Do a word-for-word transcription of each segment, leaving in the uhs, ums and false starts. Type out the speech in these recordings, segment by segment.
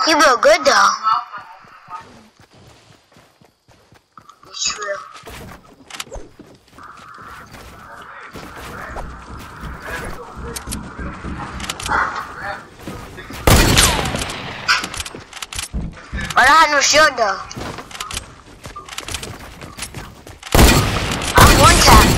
You feel good though. It's true. But I had no shield though. I'm one tap.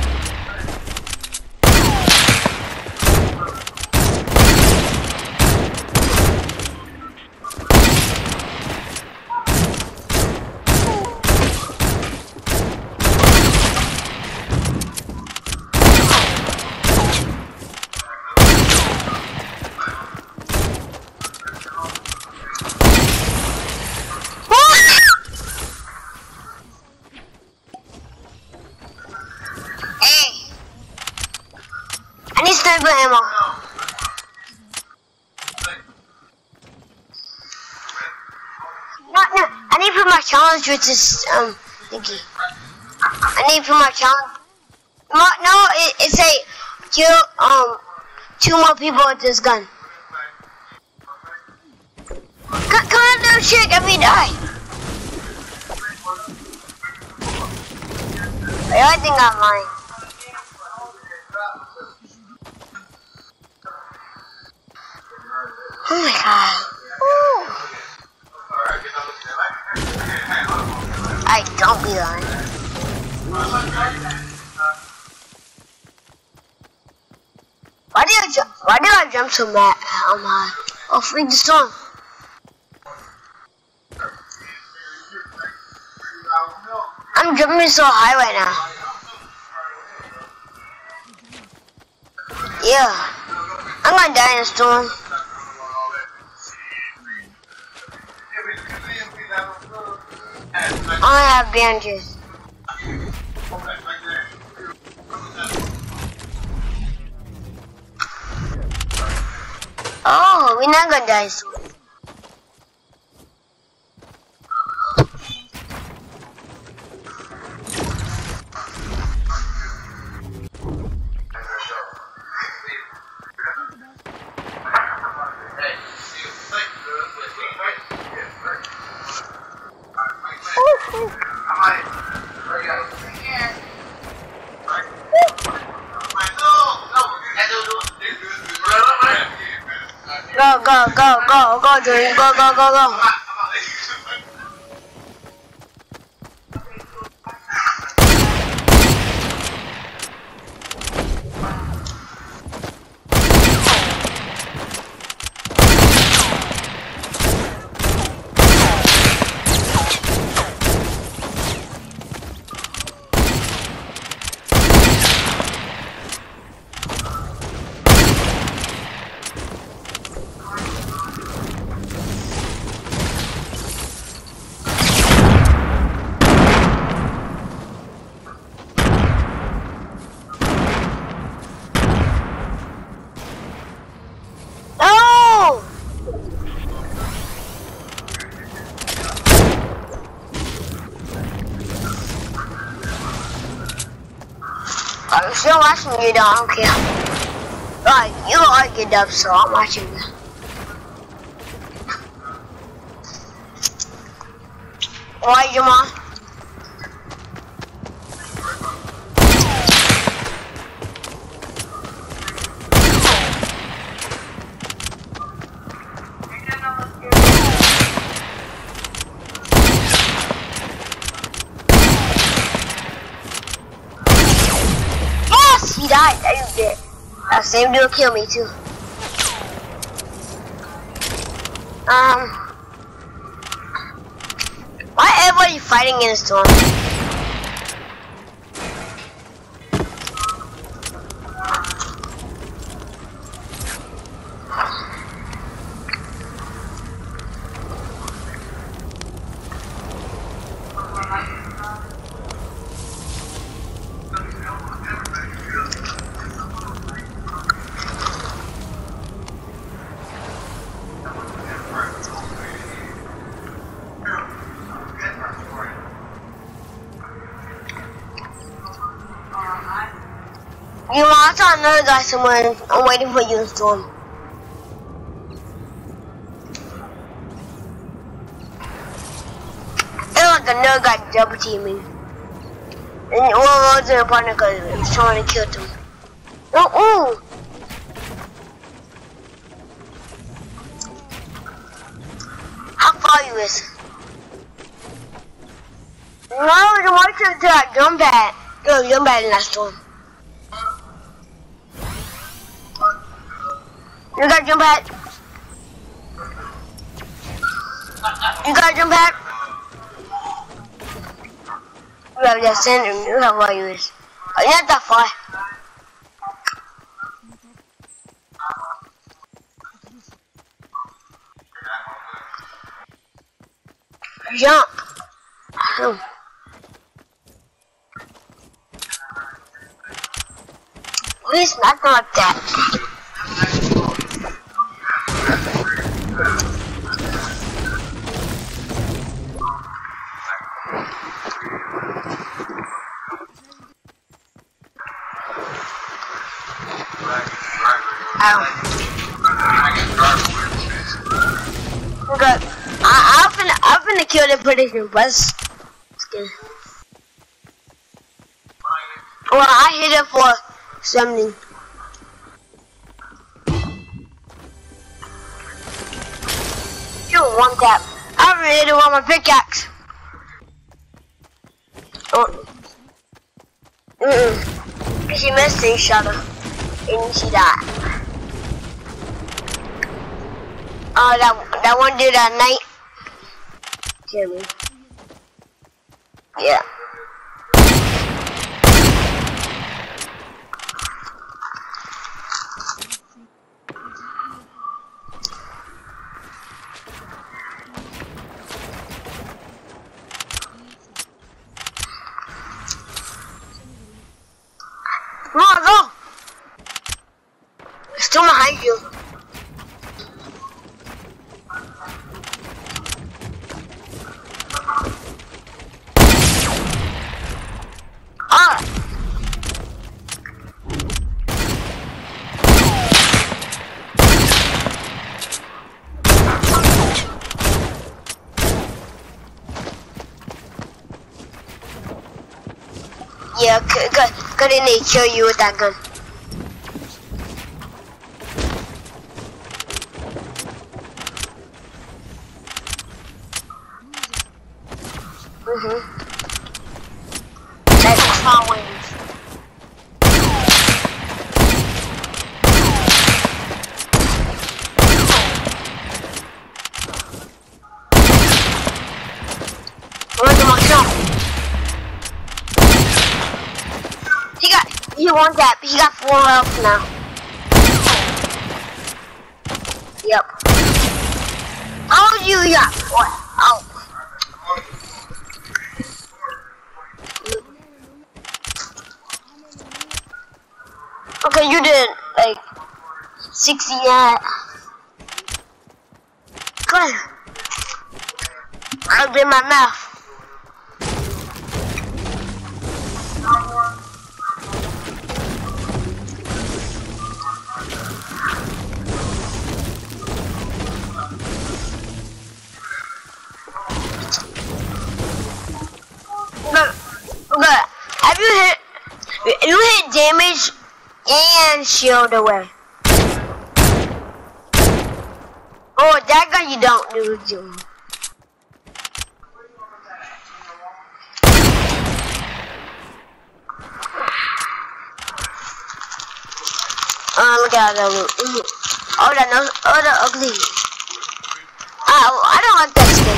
Sniper ammo. No, no, I need to put my challenge with this um thingy. I need to put my challenge. No, no, it, it's a kill um two more people with this gun. Come, come on, little chick, let me die. Wait, I think I'm lying. Oh my god. Ooh. I don't be lying. Why did I jump? Why did I jump so mad? Oh my! Oh, freak the storm. I'm jumping so high right now. Yeah, I'm gonna die in a storm. I have bandages. Oh, we're not gonna die soon. Go, go, go, go, go, Jordan, go, go, go, go. I'm still watching you though, I don't care. Right, you are good up, so I'm watching you. Why, your mom? He died, that is it. That same dude killed me too. Um, why everybody fighting in a storm? You know, I saw another guy somewhere. I'm waiting for you in storm. another guy double teaming. And well, wasn't a partner because he was trying to kill him. Oh, ooh! How far you is? No, the one to that jump pad. Go jump pad in that storm. You got jump pad? You got jump pad? You have that center. You have where you is. Oh, you're not that far. Jump. Oh. Please, not like that. Ow. Okay. I, I'm gonna, I'm gonna kill the prediction bus. Well, I hit it for something. You want that? I hit it with my pickaxe. Oh. Mm-mm. She missed the shot her. And she died. Oh, that, that one dude at night. Kill me. Yeah. Come on, go! It's still behind you. Ah! Yeah, cause they need to kill you with that gun. Mhm. That's small wings. Look at my shot. He got, he won that, but he got four health now. Yep. How old you got? What? Oh. Okay, you did like sixty. Yeah. Good. I did my math. Look, look. Have you hit? You hit damage and shield away. Oh, that guy you don't do, Jim. Oh, look at that loot. Oh, that no, oh, the ugly. Oh, I don't like that skin.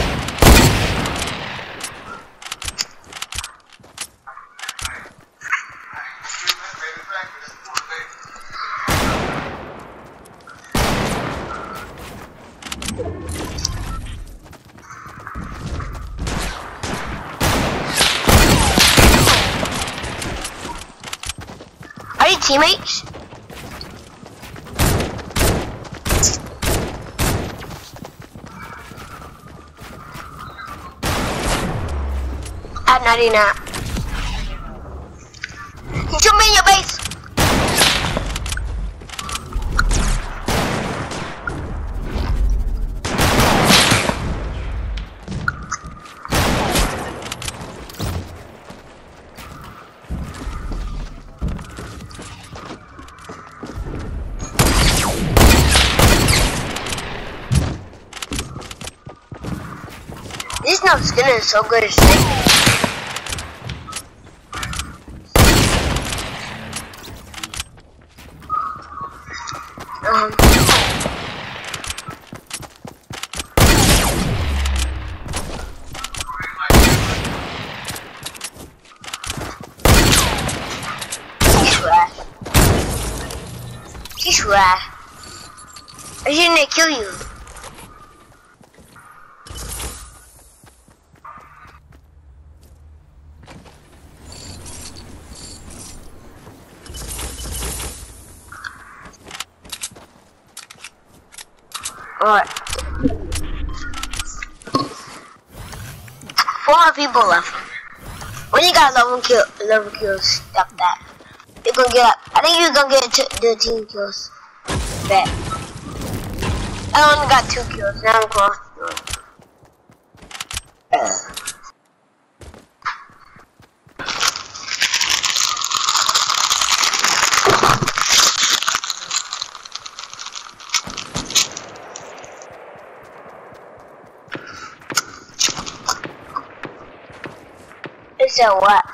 Are you teammates? I'm not in that. He took me in your base. snow skin is so good at sniping. Um. He's rad. I didn't kill you. Alright. Four more people left. When you got eleven kill, eleven kills, stop that. You're gonna get. I think you're gonna get the team kills. Bet. I only got two kills. Now I'm close. Uh. It's a what?